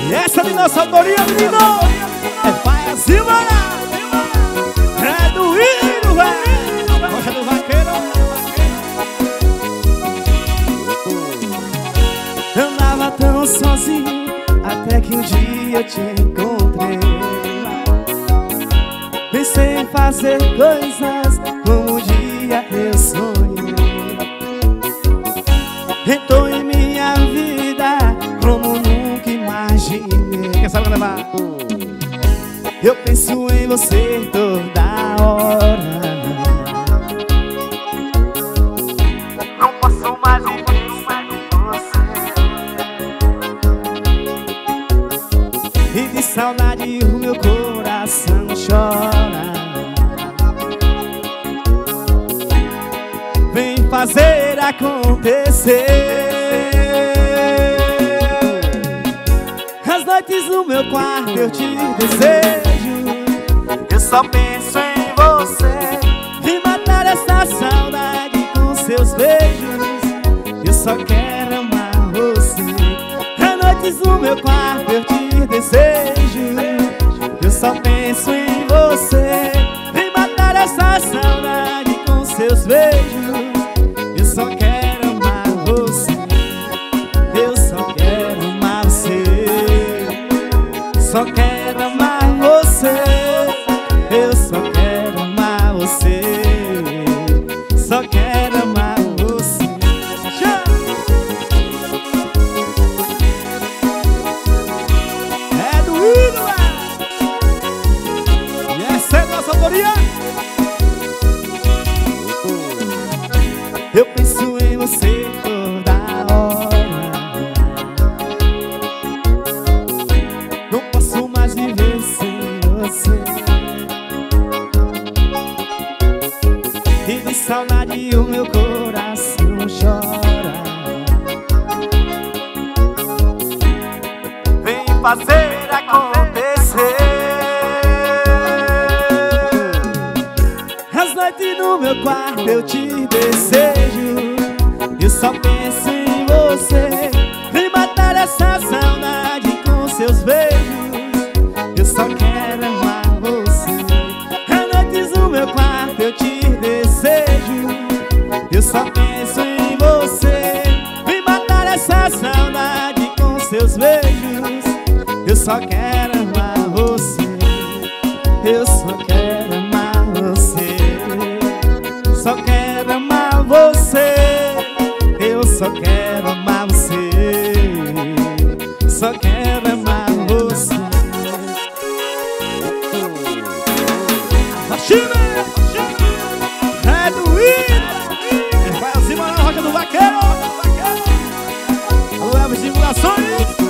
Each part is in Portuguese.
E essa de nossa autoria, menino, é Paia Silvana. É do Hino, velho. Rocha do Vaqueiro. Andava tão sozinho até que um dia eu te encontrei. Pensei em fazer coisas como um dia eu sonhei. Entrou em minha vida como nunca imaginei. Quer saber levar? Eu penso em você toda hora. Não posso mais viver sem você. E de saudade o meu coração chora. Vem fazer acontecer. As noites no meu quarto eu te desejo. Eu só penso em você. Vem matar essa saudade com seus beijos. Eu só quero amar você. As noites no meu quarto eu te desejo. Eu só penso em você. Vem matar essa saudade com seus beijos. Eu só quero amar você. Eu só quero amar você. Só quero amar você. Eu só quero amar você. Só quero amar você. É do Hino, e essa é nossa autoria. Eu penso em você toda hora. Não posso mais viver sem você. E de saudade o meu coração chora. Vem fazer acontecer. As noites no meu quarto eu te desejo. Eu só penso em você. Vem matar essa saudade com seus beijos. Eu só quero amar você. As noites no meu quarto eu te desejo. Eu só penso em você. Vem matar essa saudade com seus beijos. Eu só quero amar você. Eu só quero amar você. Só quero amar você. Eu só quero amar você. Só quero amar você. É do Hino. Vai acima na Rocha do Vaqueiro. Alô, Elvis Simulações.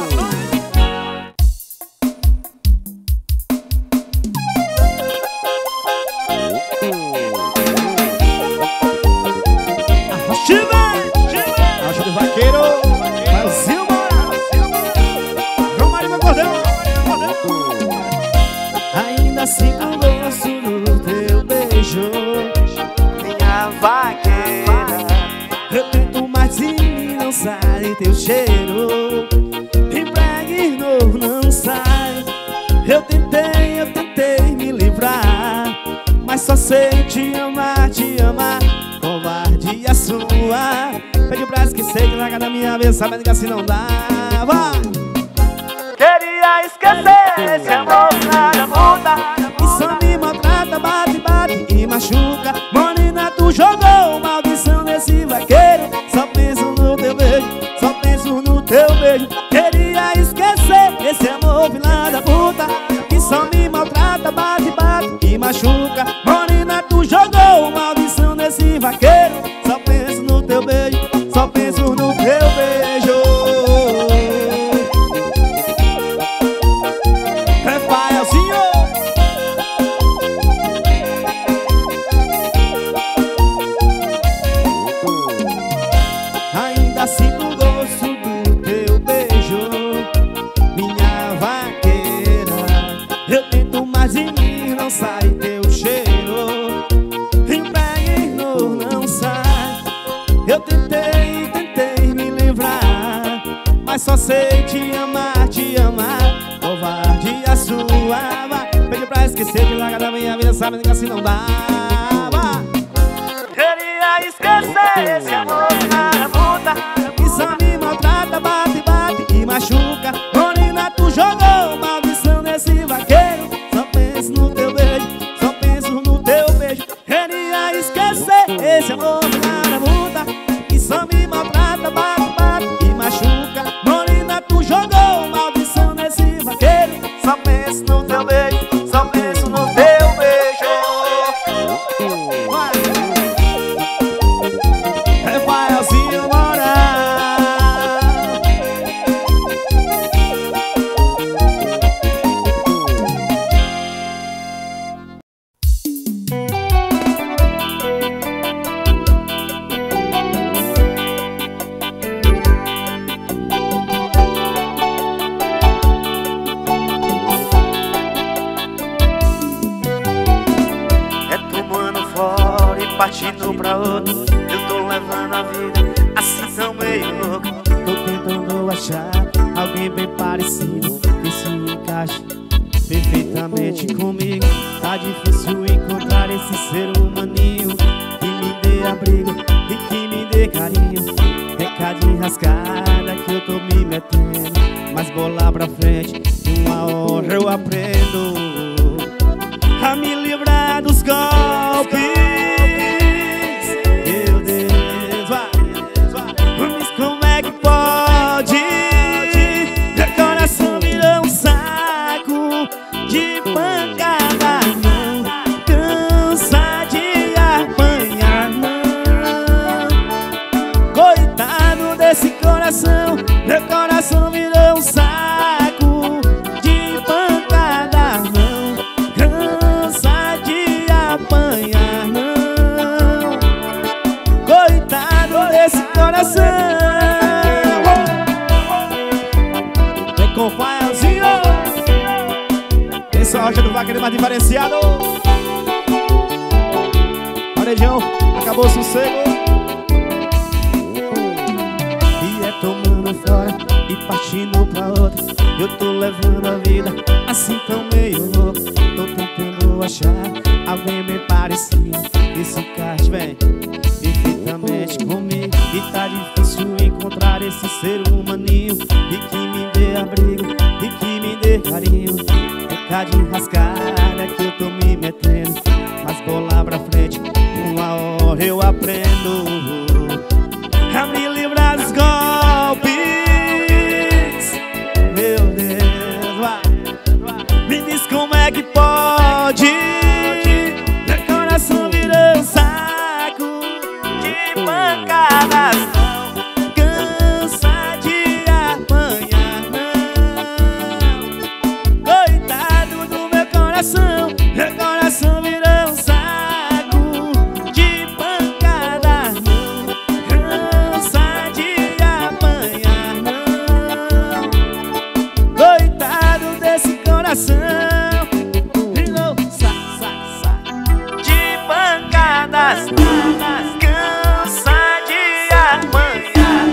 Rocha do Vaqueiro. Vai o Silva. João Maria meu Cordão. Ainda sinto o gosto do teu beijo, minha vaqueira. Eu tento, mas em mim não sai teu cheiro. Impregnou, não sai. Eu tentei me livrar, mas só sei te amar, te amar. Covardia sua. Pede pra esquecer que larga da minha vez, sabendo que assim não dá. Vai! Queria esquecer esse amor nada muda. E só me maltrata, bate, bate e machuca. Morena, tu jogou maldição nesse vaqueiro. Só penso no teu beijo, só penso no teu beijo. Queria esquecer esse amor filha da puta. E só me maltrata, bate, bate e machuca. Morena, tu jogou maldição nesse vaqueiro. Só penso no teu beijo, só penso no teu beijo. Ainda sinto o gosto do teu beijo, minha vaqueira. Eu tento, mas em mim não sai teu cheiro. Impregnou, não sai. Eu tentei mas só sei te amar, te amar. Covarde a sua, vai. Pede pra esquecer de largar da minha vida, sabe que assim não dá. Queria esquecer esse amor na puta que só me maltrata, bate, bate e machuca. Morena, tu jogou maldição nesse vaqueiro. Só penso no teu beijo, só penso no teu beijo. Queria esquecer esse amor na puta que só me maltrata, bate, bate e machuca. Morena, tu jogou maldição nesse vaqueiro. Só penso no teu beijo, só penso no teu beijo. Vai. Rafaelzinho Moral. É tomando fora e partindo pra outro. Eu tô levando a vida assim tão meio louco. Tô tentando achar alguém bem parecido que se encaixe perfeitamente comigo. Tá difícil encontrar esse ser humaninho que me dê abrigo e que me dê carinho. Recadinho rascada que eu tô me metendo, mas bola pra frente e uma hora eu aprendo a me livrar dos golpes. Meu Deus, vai. Mas como é que pode? Meu coração virou um saco de pancada, não cansa de apanhar, não. Coitado desse coração, meu coração virou um saco de pancada, não cansa de apanhar, não. Coitado desse coração. Vem com o Faelzinho. Esse é o Rocha do Vaqueiro mais diferenciado. Varejão, acabou o sossego. E é tomando fora e partindo pra outra. Eu tô levando a vida assim tão meio louco. Tô tentando achar alguém bem parecido que se encaixe bem perfeitamente comigo. E tá difícil encontrar esse ser humaninho e que me dê abrigo e que me dê carinho. Recadinho rascada que eu tô me metendo, mas bola pra frente, uma hora eu aprendo a me livrar dos golpes. Meu Deus, vai. Me diz como é que pode. Meu coração virou um saco de pancadas, não cansa de apanhar, não. Coitado do meu coração virou um saco de pancadas, não cansa de apanhar, não. Coitado desse coração virou um saco de pancadas, não cansa de apanhar,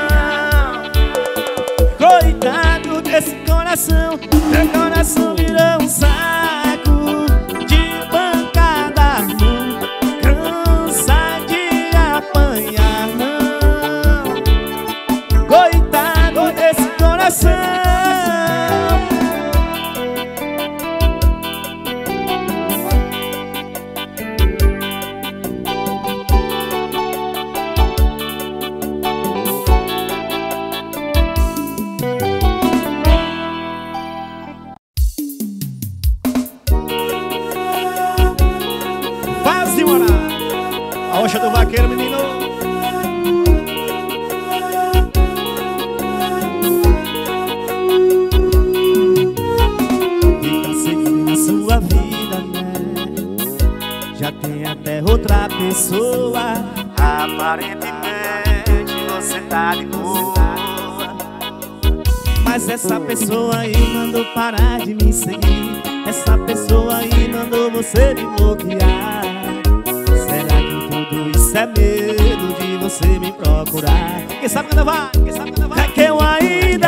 não. Coitado desse coração, meu coração virou um saco de pancadas, não cansa de apanhar, não. Coitado desse coração. Faz de morar a Rocha do Vaqueiro, menino. E tá seguindo a sua vida, né? Já tem até outra pessoa. Aparentemente você tá de boa, mas essa pessoa aí mandou parar de me seguir. Essa pessoa aí mandou você me bloquear. Será que tudo isso é medo de você me procurar? Quem sabe quando vai? É que eu ainda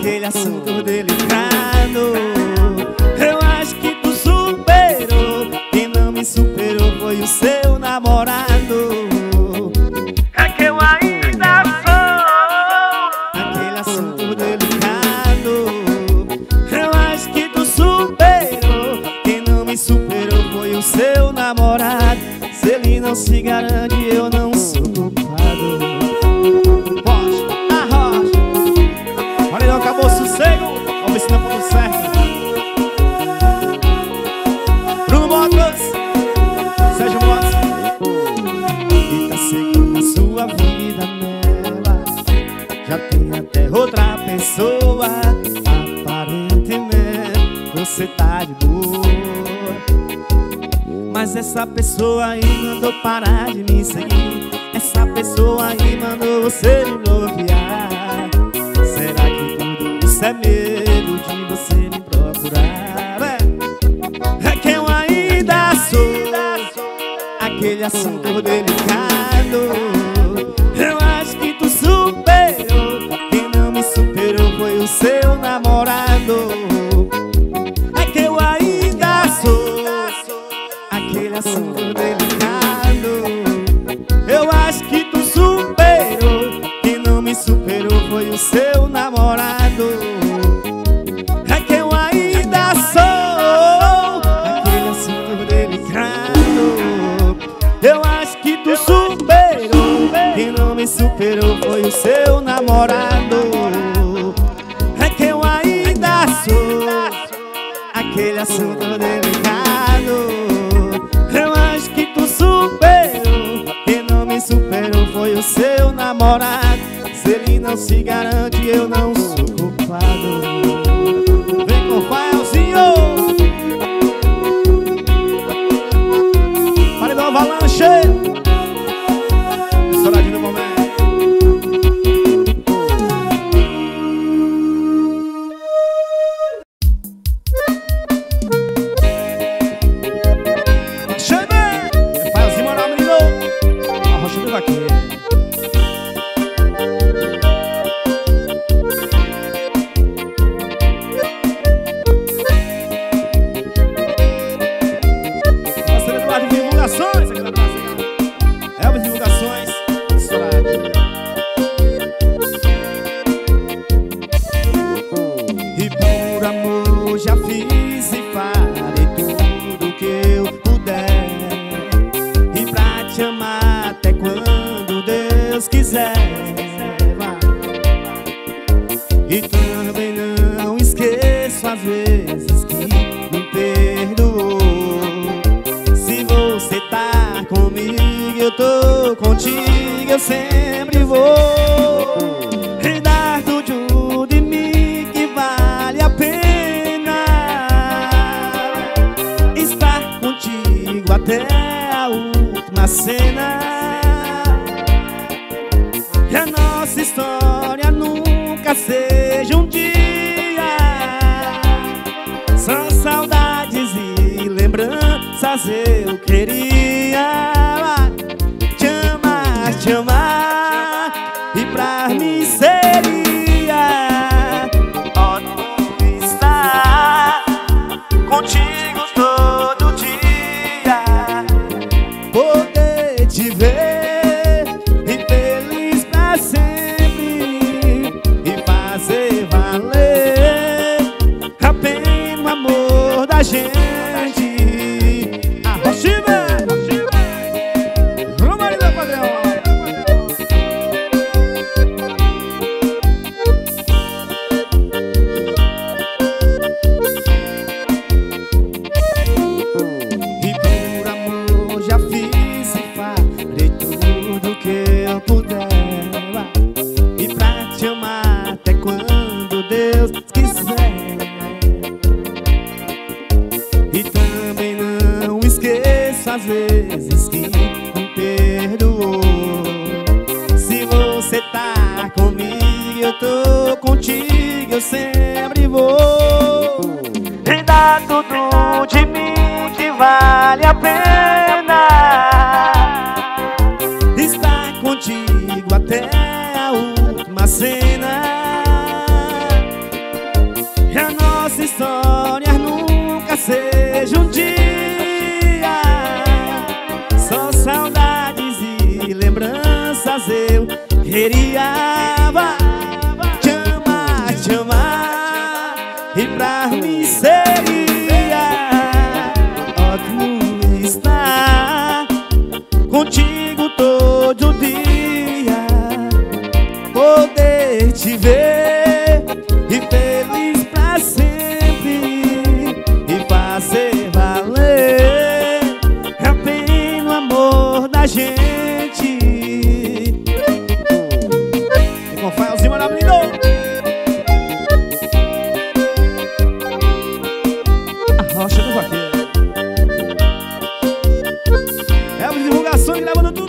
aquele assunto delicado. Eu acho que tu superou. Quem não me superou foi o seu namorado. É que eu ainda sou aquele assunto delicado. Eu acho que tu superou. Quem não me superou foi o seu namorado. Se ele não se garante, eu não sou culpado. Rocha, arrocha. Olha, não acabou o sossego. Vamos ver se não ficou certo. Bruno Motos, Sérgio Motos. E tá seguindo a sua vida nela. Já tem até outra pessoa. Aparentemente você tá de boa, mas essa pessoa aí mandou parar de me seguir. Essa pessoa aí mandou você me bloquear. Será que tudo isso é medo de você me procurar? É que eu ainda sou aquele assunto delicado. Eu acho que tu superou. Quem não me superou foi o seu namorado. É que eu ainda sou aquele assunto delicado. Eu acho que tu superou. Quem não me superou foi o seu namorado. É que eu ainda sou aquele assunto delicado. Eu acho que tu superou. Quem não me superou foi o seu namorado. É que eu ainda sou aquele assunto delicado. Eu acho que tu superou. Quem não me superou foi o seu namorado. Se ele não se garante, eu não sou culpado. Vem com o Faelzinho. Para dar uma avalanche. Estouradinho no momento. E também não esqueço as vezes que me perdoou. Se você tá comigo, eu tô contigo, eu sempre vou dar tudo de mim que vale a pena estar contigo até a última cena. Que a nossa história nunca seja um dia só saudades e lembranças. Eu queria te amar, e pra mim seria ótimo estar contigo todo dia, poder te ver e feliz pra sempre, e fazer valer a pena o amor da gente. Às vezes que me perdoou. Se você tá comigo, eu tô contigo, eu sempre vou dar tudo de mim que vale a pena estar contigo até a última cena. fazer, eu queria te amar, e pra mim seria ótimo estar contigo todo dia, poder te ver e feliz pra sempre, e fazer valer a pena o amor da gente. E com Faelzinho maravilhoso, a rocha do vaqueiro. É uma divulgação gravando tudo.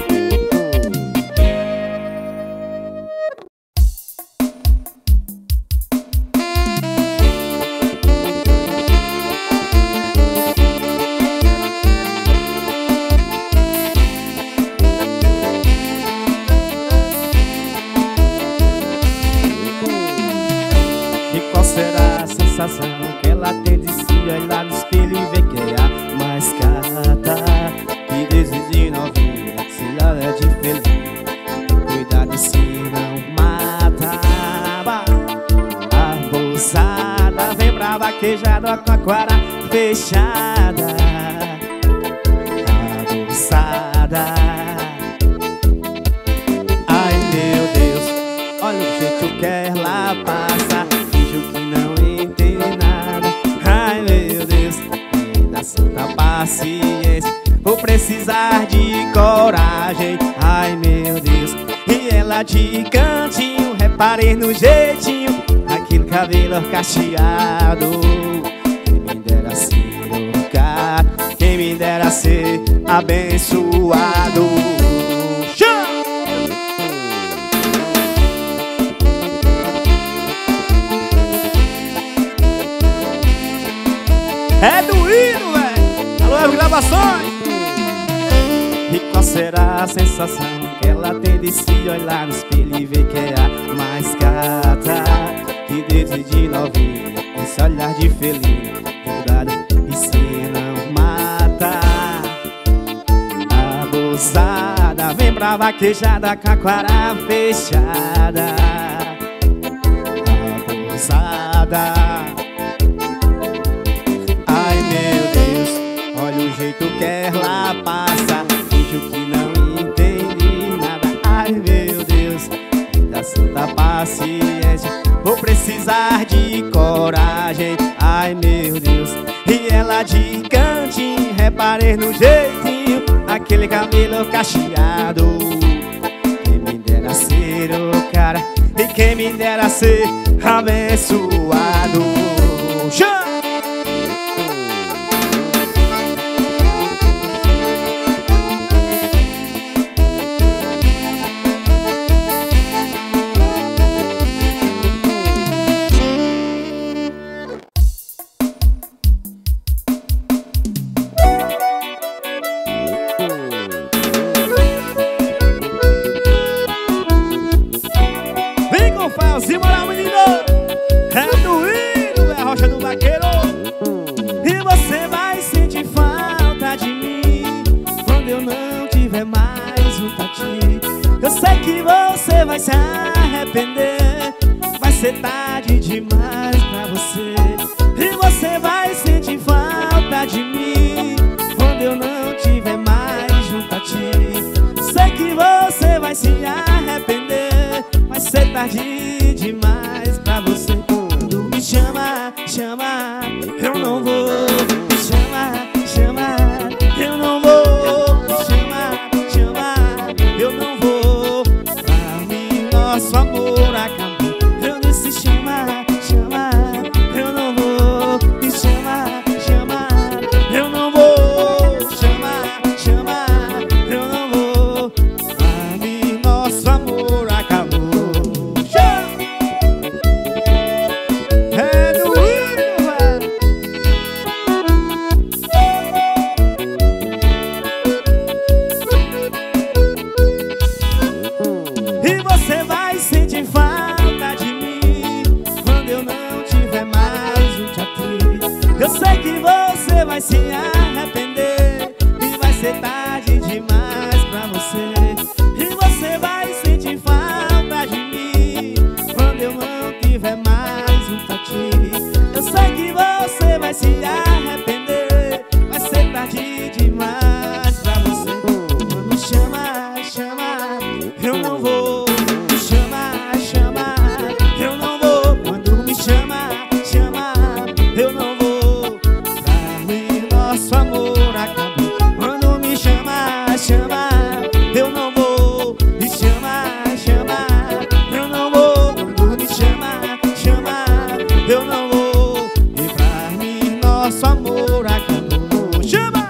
Será a sensação que ela tem de se olhar no espelho e ver que é a mais gata, que desde novinha se olha de feliz, cuidado se não mata. A bolsada vem pra vaquejada com a cara fechada. A bolsada, ai meu Deus, olha o jeito que ela passa, santa paciência, vou precisar de coragem. Ai meu Deus, e ela de cantinho, reparei no jeitinho, aquele cabelo cacheado. Quem me dera ser o cara, quem me dera ser abençoado. É doído, velho. Alô, gravações. E qual será a sensação que ela tem de se olhar no espelho e ver que é a mais gata, que desde novinha esse olhar de feliz, cuidado e se não mata. A bolsada vem pra vaquejada com a cara fechada. A bolsada, olha o jeito que ela passa, finge que não entende nada. Ai meu Deus, da santa paciência, vou precisar de coragem. Ai meu Deus, e ela de cantinho, reparei no jeitinho, aquele cabelo cacheado. Quem me dera ser o cara, e quem me dera ser abençoado. Faelzinho, moral, menino. É doído, é a rocha do vaqueiro. E você vai sentir falta de mim quando eu não tiver mais junto a ti. Eu sei que você vai se arrepender, vai ser tarde demais pra você. E você vai sentir falta de mim quando eu não tiver mais junto a ti. Sei que você vai se arrepender, vai ser tarde demais pra você. Quando me chama, chama, eu não vou. Me chama, chama, eu não vou. Me chama, chama, eu não vou. Pra mim nosso amor acabou. Eu disse chama, chama, eu não vou. Me chama, chama, eu não vou. Chama, chama, eu não vou. Pra mim nosso amor acabou. E você vai sentir falta eu não vou. Me chama, chama, eu não vou. Quando me chama, chama, eu não vou. Pra mim nosso amor acabou. Quando me chama, chama, eu não vou. Me chama, chama, eu não vou. Quando me chama, chama, eu não vou. E pra mim nosso amor acabou. Chama!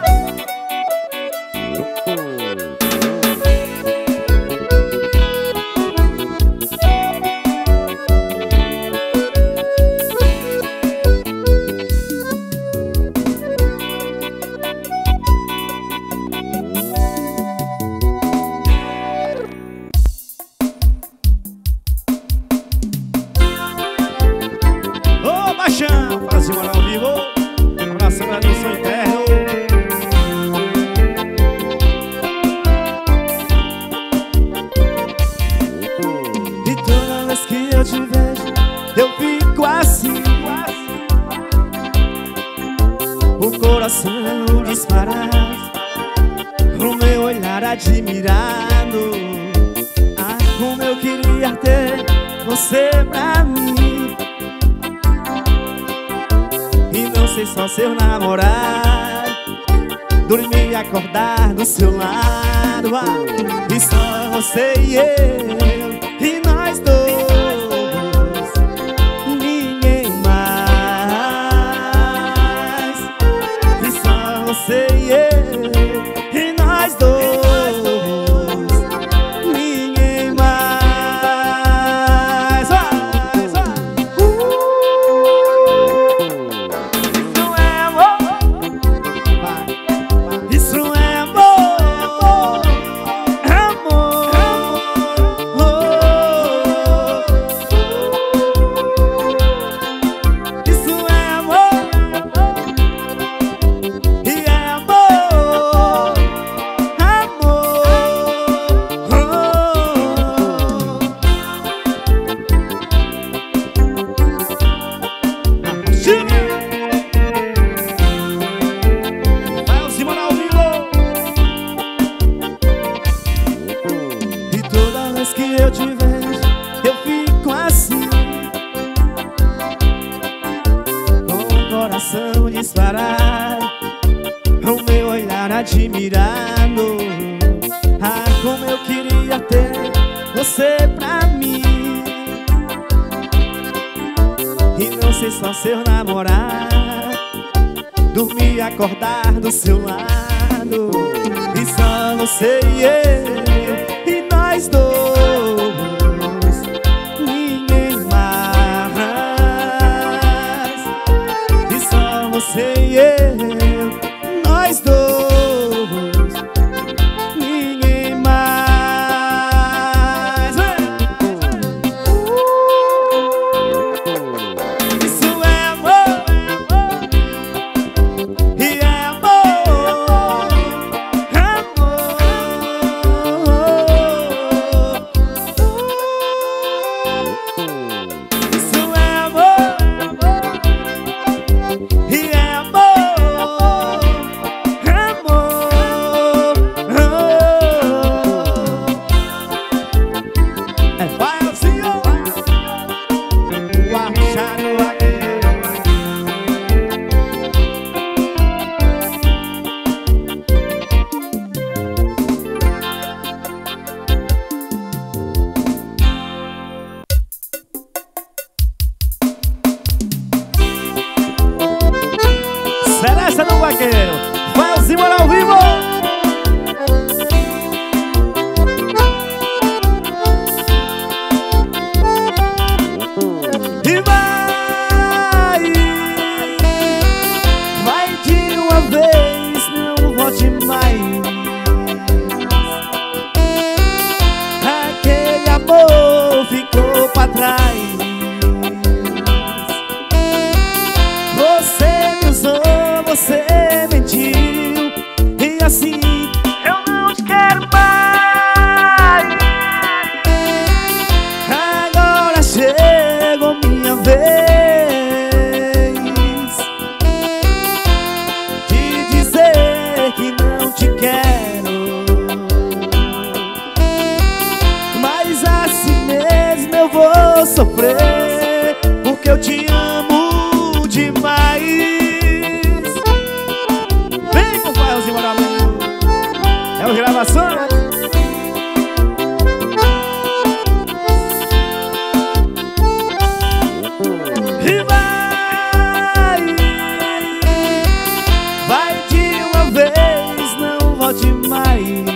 Ô, Baixão, faz uma ao vivo. Abração pra mim, sou interno. E toda vez que eu te vejo, eu fico assim. O coração dispara, o meu olhar admirado. Ah, como eu queria ter você pra mim. E não ser só seu namorado, dormir e acordar do seu lado. E só você e eu, e nós dois, ninguém mais. E só você e eu, e nós dois, ninguém mais. Isso é amor, amor, isso é amor, e é amor, amor. Vai o Simão ao vivo. E toda vez que eu te vejo, eu fico assim, com o coração disparado, o meu olhar admirado. Ah, como eu queria ter você pra mim. E não ser só seu namorado, dormir e acordar do seu lado. E só você e eu, e nós dois, ninguém mais. E só você e eu, nós dois, ninguém mais. Isso é amor, e é amor, amor. sofrer, porque eu te amo demais. Vem com o Faelzinho Moralzinho. É o gravação, né? E vai de uma vez, não volte mais.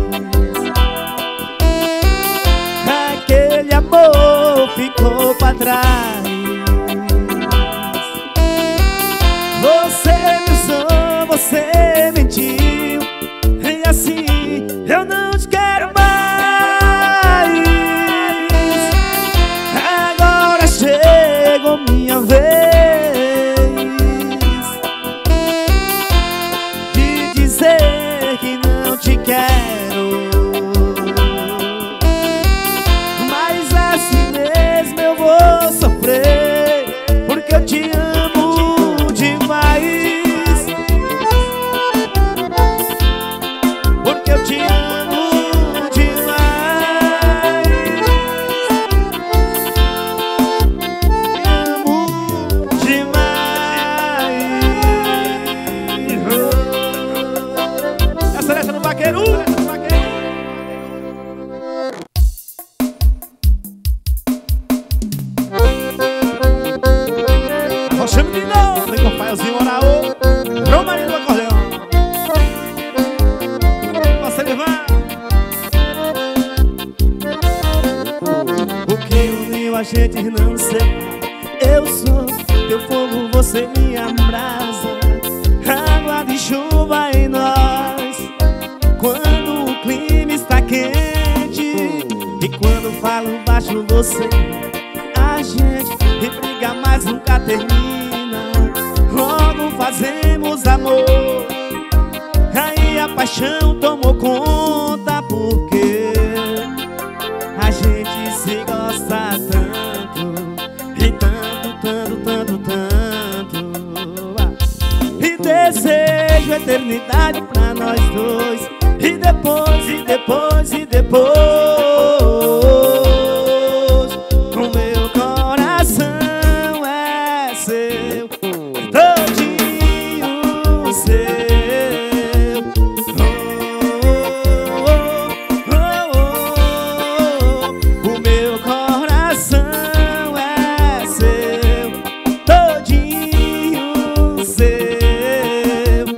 Aquele amor ficou pra trás. Você me usou, você mentiu, e assim eu não te quero mais. Agora chegou minha vez de dizer que não te quero, mas assim mesmo eu vou sofrer, porque eu te amo demais. Porque eu te amo demais. Amo demais. Essa letra no Vaqueiro. Rocha Menino, vem com o Faelzinho Moraô, Romarinho do acordeão. Você levar o que uniu a gente não sei. Eu sou teu fogo, você minha brasa, água de chuva em nós. Quando o clima está quente e quando falo baixo você, a gente e briga mas nunca termina. Logo fazemos amor, aí a paixão tomou conta, porque a gente se gosta tanto, e tanto, tanto, tanto, tanto. E desejo eternidade pra nós dois, e depois, e depois, e depois, o meu coração é seu, todinho seu. O meu coração é seu, todinho seu.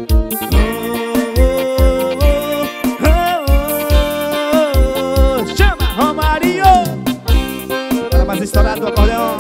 Chama Romarinho, para mais estourado do acordeão.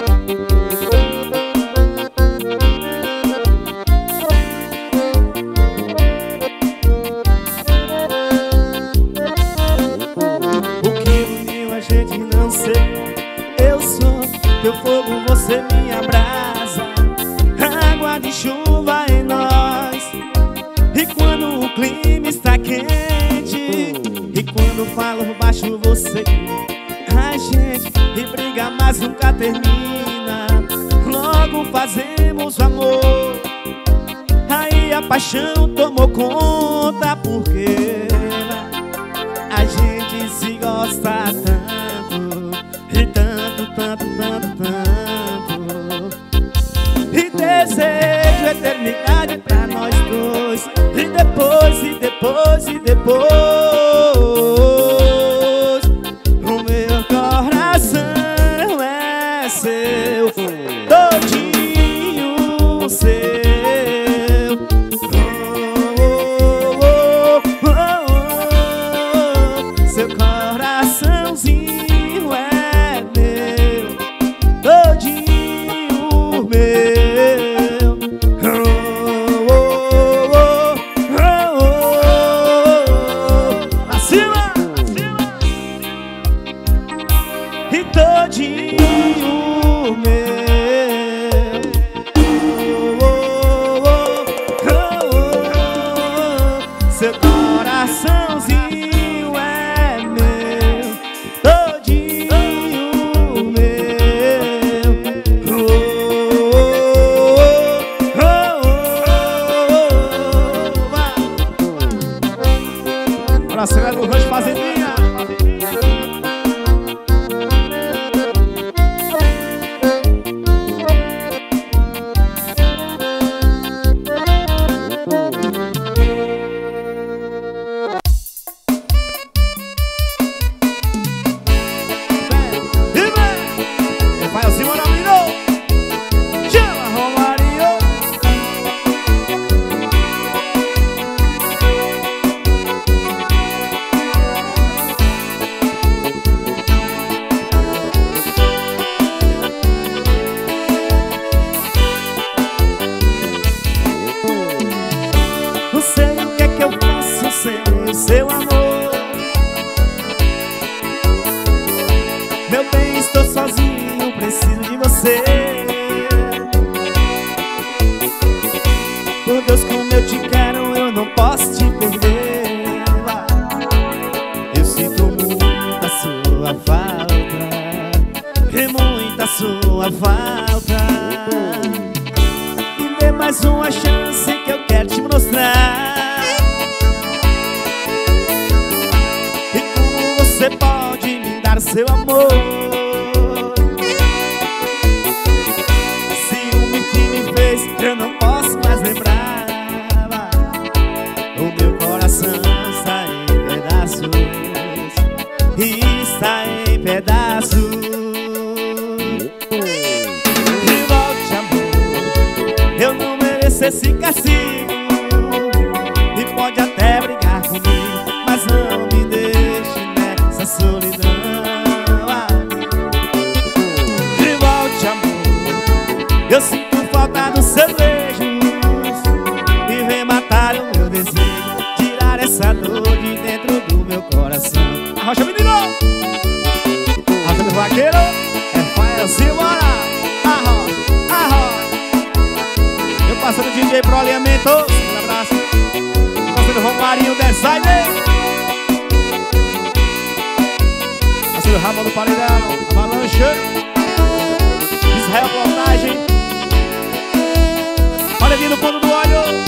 O que uniu a gente não sei. Eu sou teu fogo, você minha brasa, água de chuva em nós. E quando o clima está quente e quando falo baixo você, a gente e briga mas nunca termina. Logo fazemos amor, aí a paixão tomou conta, porque a gente se gosta tanto, e tanto, tanto, tanto, tanto. E desejo eternidade pra nós dois, e depois, e depois, e depois, o meu coração é seu, todinho seu. Seu coraçãozinho é meu, todinho meu. Acima! E todinho meu. Seu coraçãozinho é meu, todinho meu. Pra cima do rancho Fazendinha. sua falta, e muita sua falta. Me dê mais uma chance que eu quero te mostrar. E como você pode me dar seu amor. Ciúme que me fez, eu não posso mais lembrar. O meu coração está em pedaços, e está em pedaços. E volte, amor, eu não mereço esse castigo. E pode até brigar comigo, mas não me deixe nessa solidão. E volte, amor, eu sinto falta dos seus beijos. E vem matar o meu desejo, tirar essa dor de dentro do meu coração. Arrocha, menino! Arrocha do vaqueiro, é Fael Silvara. Arrocha, arrocha. Eu passando o DJ pro alinhamento. Um abraço. Passando o Romarinho Designer. Passando o Ramon do Paredão, Avalanche, Israel Plantagem. Olha ali no fundo do olho.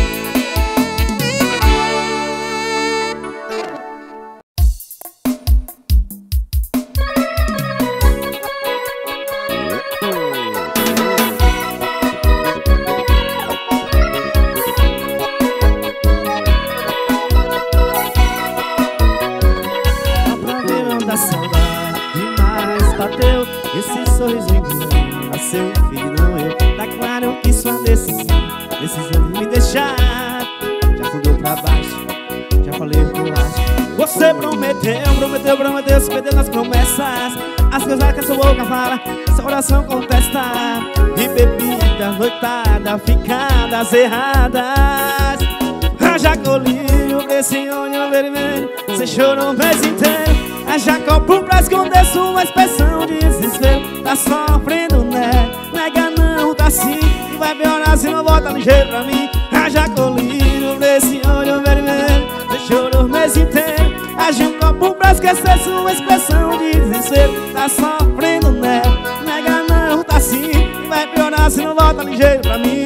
Esse sorriso engana, seu filho não eu. Tá claro que sua decisão de me deixar já fundou pra baixo, já falei o que eu acho. Você prometeu, se perdeu nas promessas. As coisas que a sua boca fala, seu coração contesta. E bebida, noitada, ficadas erradas. Já colírio pra esse olho vermelho, você chorou o mês inteiro. Já copo pra esconder sua expressão de desespero. Tá sofrendo, né? Nega não, tá sim. E vai piorar se não volta ligeiro pra mim. Já colírio pra esse olho vermelho, você chorou o mês inteiro. Um copo pra esquecer sua expressão de desespero. Tá sofrendo, né? Nega não, tá sim. E vai piorar se não volta ligeiro pra mim.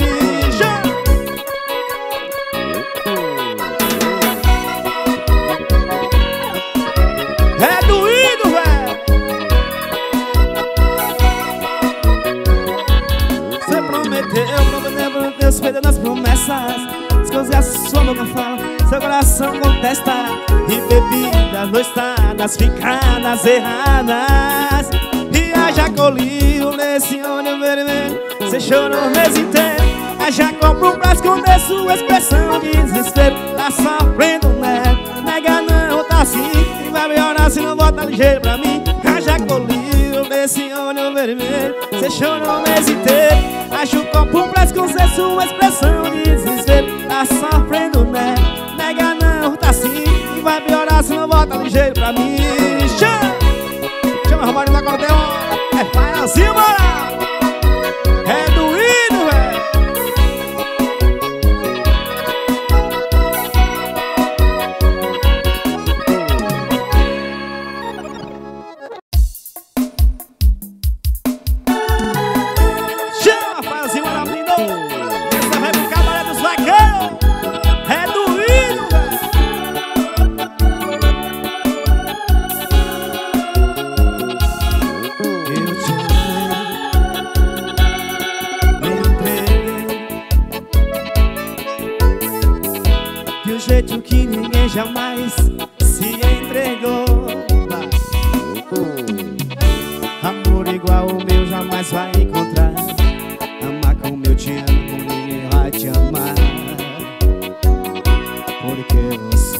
Se perdeu nas promessas, as coisas que a sua boca fala, seu coração contesta. E bebidas, noistadas, ficadas erradas. E já colírio nesse olho vermelho, você chorou o mês inteiro. Já compro pra esconder sua expressão de desespero. Tá sofrendo, né? Nega não, tá assim. E vai melhorar se não volta ligeiro pra mim. Já colírio nesse olho vermelho, você chorou o mês inteiro. Acho o copo pra esconder sua expressão de desespero. Tá sofrendo, né? Nega não, tá sim. E vai piorar se não volta ligeiro pra mim. Chama Romário na acordeon. É Fael Silvara. É doído, velho. Jamais se entregou. Amor igual o meu jamais vai encontrar. Amar como eu te amo, ninguém vai te amar. Porque você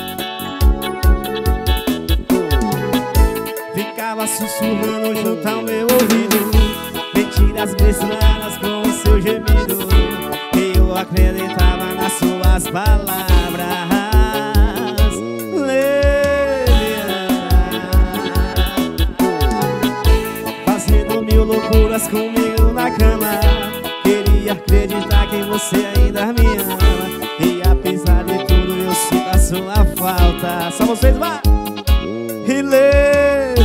ficava sussurrando junto ao meu ouvido, mentiras gressadas com o seu gemido. E eu acreditava nas suas palavras. Loucuras comigo na cama, queria acreditar que você ainda me ama. E apesar de tudo eu sinto a sua falta. Só vocês, vá! E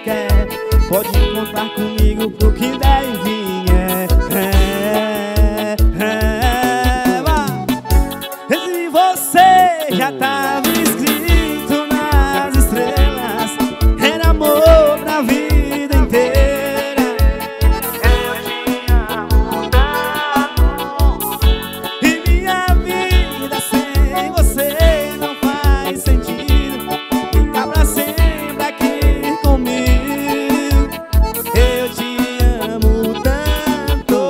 quer. Pode contar comigo pro que der e vier. Se você já tava escrito nas estrelas, era amor pra vida inteira. Eu te amo tanto, E minha vida sem você não faz sentido. Fica pra sempre aqui comigo. Eu te amo tanto.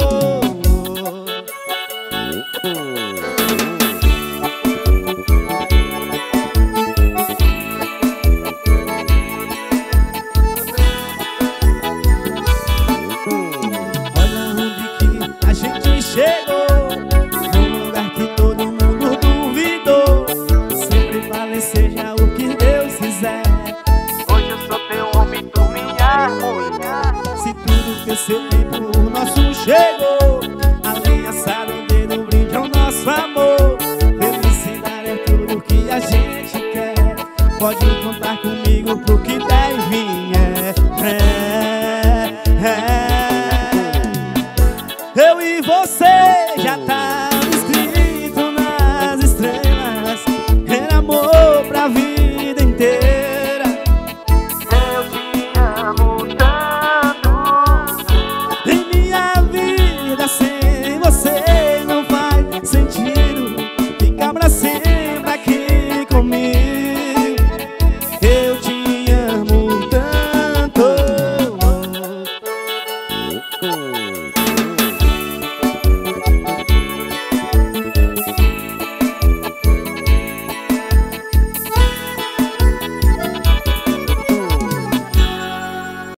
Olha onde que a gente chegou, num lugar que todo mundo duvidou. Sempre falei, seja o que Deus quiser. hoje eu sou teu homem, tu minha mulher. Se tudo que esse tempo o nosso chegou, aliançado em dedo brinde ao nosso amor. Felicidade é tudo que a gente quer. Pode contar comigo pro que der.